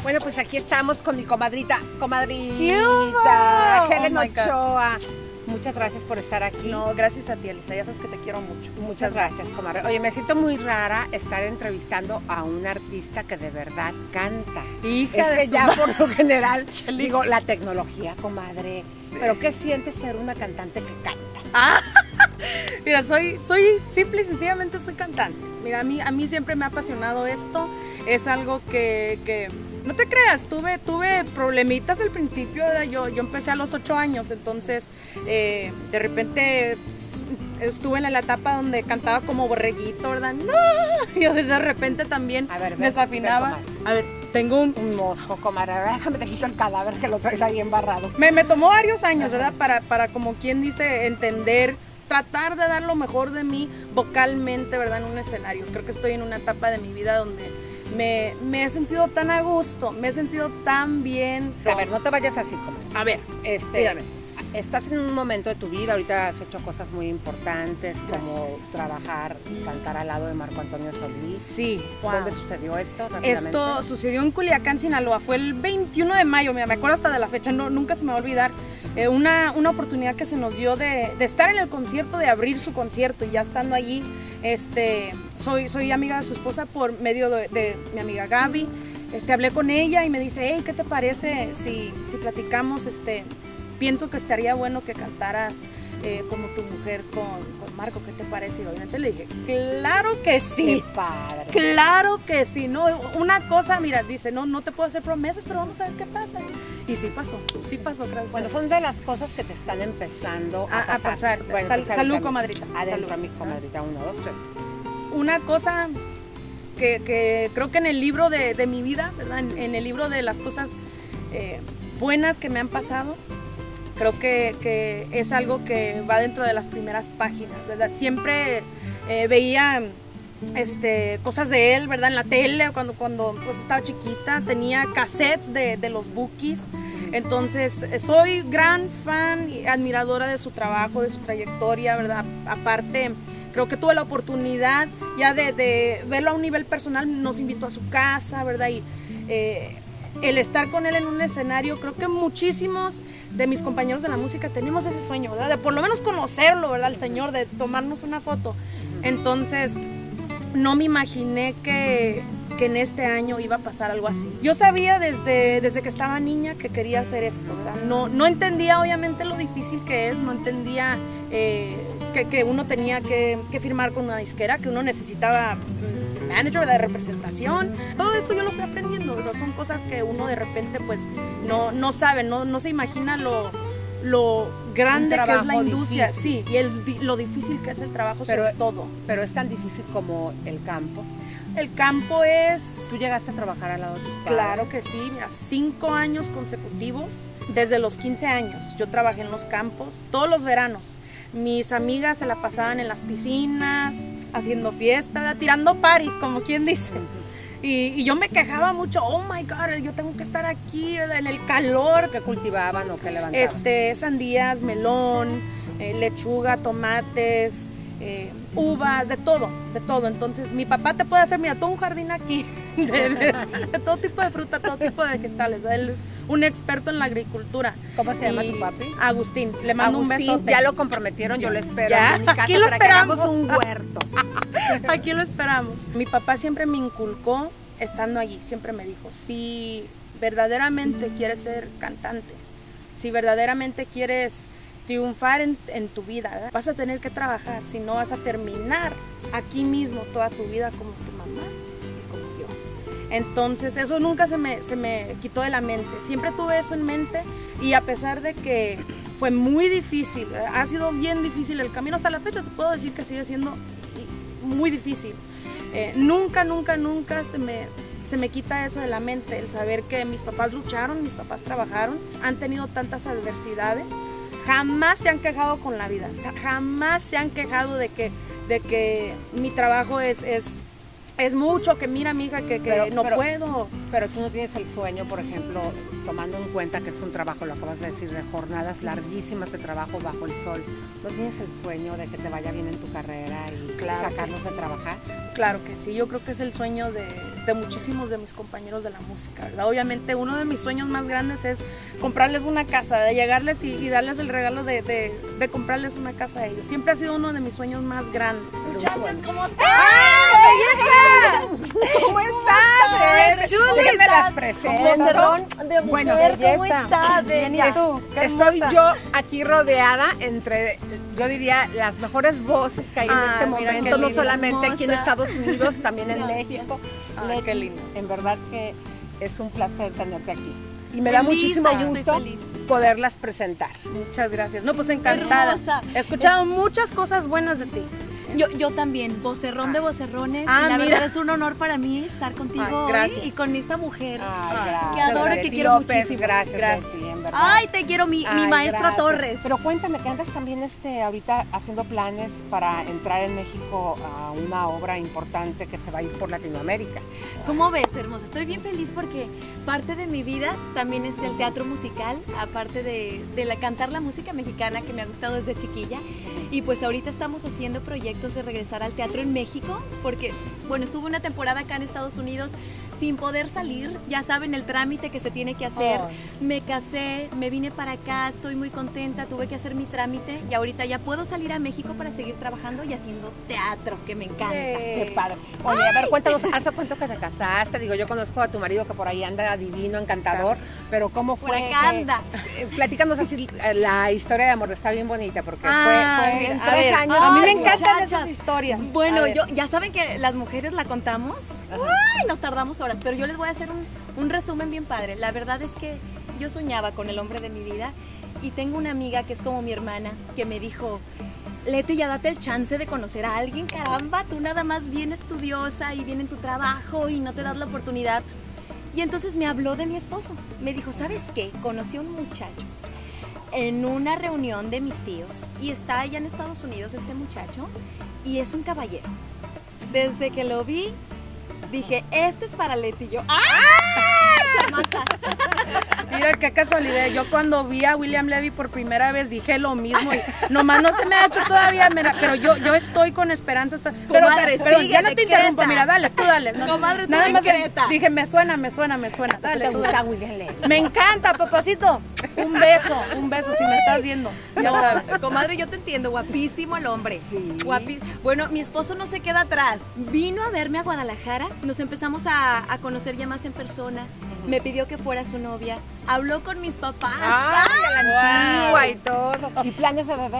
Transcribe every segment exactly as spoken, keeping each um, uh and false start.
Bueno, pues aquí estamos con mi comadrita, comadrita, Helen Oh Ochoa. Muchas gracias por estar aquí. No, gracias a ti, Elisa, ya sabes que te quiero mucho. Muchas gracias, comadre. Oye, me siento muy rara estar entrevistando a un artista que de verdad canta. Hija es de que su ya madre. por lo general, Chelis. digo, la tecnología, comadre. Pero ¿qué sientes ser una cantante que canta? Ah, mira, soy, soy simple y sencillamente soy cantante. Mira, a mí, a mí siempre me ha apasionado esto. Es algo que, que no te creas, tuve, tuve problemitas al principio, ¿verdad? Yo, yo empecé a los ocho años, entonces eh, de repente estuve en la etapa donde cantaba como borreguito, ¿verdad? ¡No! Yo de repente también A ver, ven, desafinaba. ven, a ver, tengo un... Un mosco, comadre. Ahora déjame te quito el cadáver que lo traes ahí embarrado. Me, me tomó varios años, Ajá. ¿verdad? Para, para, como quien dice, entender, tratar de dar lo mejor de mí vocalmente, ¿verdad? En un escenario. Creo que estoy en una etapa de mi vida donde me, me he sentido tan a gusto, me he sentido tan bien. A ver, no te vayas así, comadre. A ver, Este, dígame. estás en un momento de tu vida, ahorita has hecho cosas muy importantes como Gracias. trabajar y cantar al lado de Marco Antonio Solís. Sí, wow. ¿Dónde sucedió esto? Rápidamente. Esto sucedió en Culiacán, Sinaloa, fue el veintiuno de mayo, mira, me acuerdo hasta de la fecha, no, nunca se me va a olvidar, eh, una, una oportunidad que se nos dio de, de estar en el concierto, de abrir su concierto, y ya estando allí, este, soy, soy amiga de su esposa por medio de, de mi amiga Gaby. Este, hablé con ella y me dice, hey, ¿qué te parece si, si platicamos? Este, pienso que estaría bueno que cantaras eh, como tu mujer con, con Marco, ¿qué te parece? Y obviamente le dije, claro que sí. ¡Qué padre! Claro que sí, no, una cosa, mira, dice, no, no te puedo hacer promesas, pero vamos a ver qué pasa. Y sí pasó, sí pasó, gracias. Bueno, son de las cosas que te están empezando a, a, a pasar. Bueno, Sal, pues, salud, adentro, comadrita. Adentro, Salud. mi comadrita, uno, dos, tres. Una cosa que, que creo que en el libro de, de mi vida, ¿verdad? En, en el libro de las cosas eh, buenas que me han pasado, creo que, que es algo que va dentro de las primeras páginas, ¿verdad? Siempre eh, veía este, cosas de él, ¿verdad? En la tele, cuando, cuando pues, estaba chiquita, tenía cassettes de, de los Bukis. Entonces, eh, soy gran fan y admiradora de su trabajo, de su trayectoria, ¿verdad? Aparte, creo que tuve la oportunidad ya de, de verlo a un nivel personal, nos invitó a su casa, ¿verdad? Y eh, el estar con él en un escenario, creo que muchísimos de mis compañeros de la música tenemos ese sueño, ¿verdad? De por lo menos conocerlo, ¿verdad? El señor, de tomarnos una foto. Entonces, no me imaginé que, que en este año iba a pasar algo así. Yo sabía desde, desde que estaba niña que quería hacer esto, ¿verdad? No, no entendía obviamente lo difícil que es, no entendía eh, que, que uno tenía que, que firmar con una disquera, que uno necesitaba manager de representación. Todo esto yo lo fui aprendiendo, pero son cosas que uno de repente pues no, no sabe, no, no se imagina lo, lo grande que es la industria, difícil. sí, y el, lo difícil que es el trabajo, Pero, sobre todo. Pero es tan difícil como el campo. El campo es... ¿Tú llegaste a trabajar al lado de tu padre? Claro que sí, mira, cinco años consecutivos, desde los quince años. Yo trabajé en los campos todos los veranos. Mis amigas se la pasaban en las piscinas, haciendo fiesta, ¿verdad? Tirando party, como quien dice. Y, y yo me quejaba mucho, oh my God, yo tengo que estar aquí, ¿verdad? En el calor. ¿Qué cultivaban o qué levantaban? Este, sandías, melón, eh, lechuga, tomates, eh, uvas, de todo, de todo. Entonces mi papá te puede hacer, mira, todo un jardín aquí, de, de, de todo tipo de fruta, todo tipo de vegetales. Él es un experto en la agricultura. ¿Cómo se llama Y tu papi? Agustín, le mando Agustín, un besote. ya lo comprometieron, yo lo espero Ya, en mi casa aquí lo para que hagamos esperamos. un huerto. Aquí lo esperamos. Mi papá siempre me inculcó, estando allí, siempre me dijo, si verdaderamente quieres ser cantante, si verdaderamente quieres triunfar en, en tu vida, ¿verdad? Vas a tener que trabajar, si no vas a terminar aquí mismo toda tu vida como tu mamá y como yo. Entonces eso nunca se me, se me quitó de la mente, siempre tuve eso en mente, y a pesar de que fue muy difícil, ¿verdad? Ha sido bien difícil el camino hasta la fecha, te puedo decir que sigue siendo muy difícil. Eh, nunca, nunca, nunca se me, se me quita eso de la mente, el saber que mis papás lucharon, mis papás trabajaron, han tenido tantas adversidades, jamás se han quejado con la vida, jamás se han quejado de que, de que mi trabajo es, es, es mucho, que mira, mija, que, que Pero- no pero- puedo. Pero tú no tienes el sueño, por ejemplo, tomando en cuenta que es un trabajo, lo acabas de decir, de jornadas larguísimas de trabajo bajo el sol. ¿No tienes el sueño de que te vaya bien en tu carrera y Claro que sacarnos sí. de trabajar? Claro que sí, yo creo que es el sueño de, de muchísimos de mis compañeros de la música, ¿verdad? Obviamente uno de mis sueños más grandes es comprarles una casa, ¿verdad? Llegarles y, y darles el regalo de, de, de comprarles una casa a ellos. Siempre ha sido uno de mis sueños más grandes. Muchachos, ¿cómo están? ¡Ah, belleza! ¿Cómo estás? Déjenme las presento. Vocerrón de Bueno, mujer, ¿cómo belleza. estás? Bien, ¿y bella? tú? Qué Estoy hermosa. yo aquí rodeada entre, yo diría, las mejores voces que hay en Ah, este mira qué momento, no lindo, solamente aquí en hermosa. Estados Unidos, también en Gracias. México. Ay, Leti, qué lindo. En verdad que es un placer tenerte aquí. Y me da Feliz, muchísimo yo estoy gusto feliz. poderlas presentar. Muchas gracias. No, pues encantada. Hermosa. He escuchado muchas cosas buenas de ti. Yo, yo también, vocerrón de vocerrones. Ah, y la mira. verdad es un honor para mí estar contigo Ay, hoy gracias. y con esta mujer. Ay, que gracias, adoro y que Leti quiero López, muchísimo. Gracias, Gracias. Leti, en verdad. Ay, te quiero, mi, mi Ay, maestra gracias. Torres. Pero cuéntame que andas también este, ahorita haciendo planes para entrar en México a una obra importante que se va a ir por Latinoamérica. ¿Cómo ves, hermosa? Estoy bien feliz porque parte de mi vida también es el teatro musical, aparte de, de la, cantar la música mexicana que me ha gustado desde chiquilla. Y pues ahorita estamos haciendo proyectos de regresar al teatro en México, porque, bueno, estuve una temporada acá en Estados Unidos sin poder salir, ya saben el trámite que se tiene que hacer. Ay. Me casé, me vine para acá, estoy muy contenta, tuve que hacer mi trámite y ahorita ya puedo salir a México para seguir trabajando y haciendo teatro, que me encanta. Qué padre. Oye, a ver, cuéntanos, ¿hace cuánto que te casaste? Digo, yo conozco a tu marido que por ahí anda divino, encantador, pero ¿cómo Por fue? acá que- anda. eh, platícanos así, eh, la historia de amor, está bien bonita, porque Ah, fue, fue mira, en a tres ver, años. a mí me Ay, encantan muchachas. esas historias. Bueno, A ver. yo, ya saben que las mujeres la contamos. Ay, nos tardamos horas, pero yo les voy a hacer un, un resumen bien padre. La verdad es que yo soñaba con el hombre de mi vida y tengo una amiga que es como mi hermana que me dijo, Leti, ya date el chance de conocer a alguien, caramba, tú nada más bien estudiosa y bien en tu trabajo y no te das la oportunidad. Y entonces me habló de mi esposo. Me dijo, ¿sabes qué? Conocí a un muchacho en una reunión de mis tíos y está allá en Estados Unidos este muchacho y es un caballero. Desde que lo vi, dije, este es para Leti. Y yo, ¡ah! Chamaca. Mira qué casualidad. Yo cuando vi a William Levy por primera vez dije lo mismo y nomás no se me ha hecho todavía, mira, pero yo, yo estoy con esperanzas. Pero, Comadre, pero sigue, ya no te decreta. interrumpo, mira, dale, tú dale. No, Comadre, tú nada más decreta. dije, me suena, me suena, me suena. Dale, ¿Te tú gusta dale. William Levy? Me encanta, papacito. Un beso, un beso si me estás viendo. Ya No, sabes. comadre, yo te entiendo, guapísimo el hombre. Sí. Guapi- Bueno, mi esposo no se queda atrás. Vino a verme a Guadalajara, nos empezamos a, a conocer ya más en persona. Me pidió que fuera su novia. Habló con mis papás. Ay, a la Wow. antigua y todo. ¿Y planes de bebés?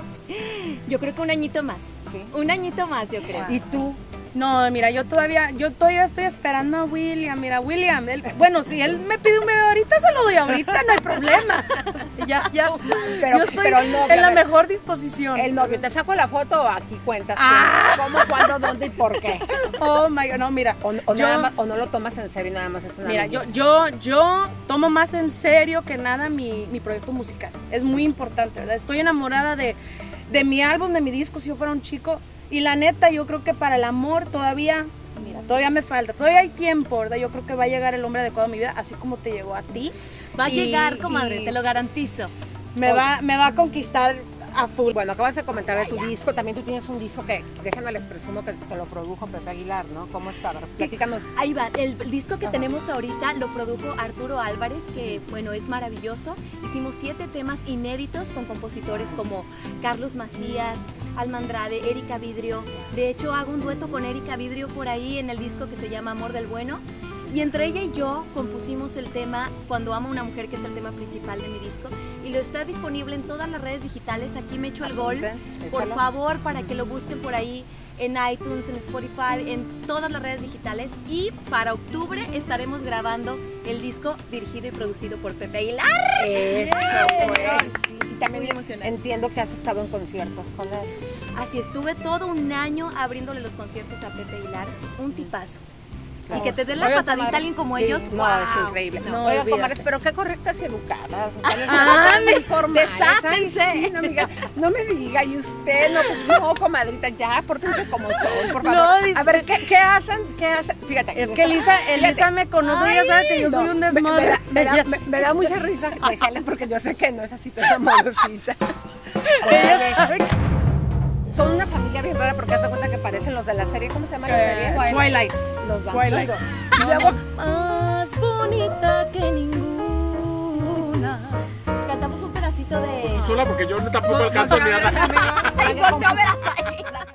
Yo creo que un añito más. Sí. Un añito más, yo creo. ¿Y tú? No, mira, yo todavía, yo todavía estoy esperando a William. Mira, William, él- bueno, si él me pide un bebé ahorita, se lo doy ahorita, no hay problema. O sea, ya, ya. Pero- yo estoy pero el novio, en la a ver. mejor disposición. El novio, ¿te saco la foto o aquí cuentas Ah. qué, cómo, cuándo, dónde y por qué? Oh my God, no, mira. O, o yo- nada más, o no lo tomas en serio, nada más es una Mira, amiga. yo, yo, yo tomo más en serio que nada mi, mi proyecto musical. Es muy importante, ¿verdad? Estoy enamorada de, de mi álbum, de mi disco, si yo fuera un chico. Y la neta, yo creo que para el amor todavía, mira, todavía me falta. Todavía hay tiempo, ¿verdad? Yo creo que va a llegar el hombre adecuado a mi vida, así como te llegó a ti. Va a Y- llegar, comadre, y te lo garantizo. Me va, me va a conquistar a full. Bueno, acabas de comentar de tu disco, también tú tienes un disco que, déjenme les presumo que te lo produjo Pepe Aguilar, ¿no? ¿Cómo está? A ver, platícanos. Ahí va, el disco que Ajá. tenemos ahorita lo produjo Arturo Álvarez, que bueno, es maravilloso. Hicimos siete temas inéditos con compositores como Carlos Macías, Alma Andrade, Erika Vidrio. De hecho, hago un dueto con Erika Vidrio por ahí en el disco que se llama Amor del Bueno. Y entre ella y yo compusimos el tema Cuando amo a una mujer, que es el tema principal de mi disco. Y lo está disponible en todas las redes digitales. Aquí me echo el gol. Apunten, Por échalo. favor, para que lo busquen por ahí en iTunes, en Spotify, en todas las redes digitales. Y para octubre estaremos grabando el disco dirigido y producido por Pepe Aguilar. Eso, pues. Sí, y también Muy emocionante. entiendo que has estado en conciertos con él. Así estuve todo un año abriéndole los conciertos a Pepe Aguilar. Un tipazo. Y que te den la Oiga, patadita comadre, a alguien como sí, ellos. No, ¡guau! es increíble. No, Oiga, olvídate. comadres, pero qué correctas y educadas. Están Ah, muy informales. Ay, desátense. sí, no, amiga, no me diga, y usted, no, pues, no, comadrita, ya, pórtense como son, por No, favor. dice- A ver, ¿qué, ¿qué hacen? ¿Qué hacen? Fíjate. Es que Elisa, Elisa me conoce, ya sabe que yo soy No, un me- desmadre. Me, da- me da, Ella me- me da mucha risa de Helen porque yo sé que no es así tan amorosita. ella sabe que- Son una familia bien rara porque hace cuenta que parecen los de la serie. ¿Cómo se llama la serie? Eh, Twilight. Los Twilight. vampiros. Y luego, Más bonita que ninguna. Cantamos un pedacito de... Sola porque yo tampoco alcanzo ni nada. Ay, volteo a ver a Zaira.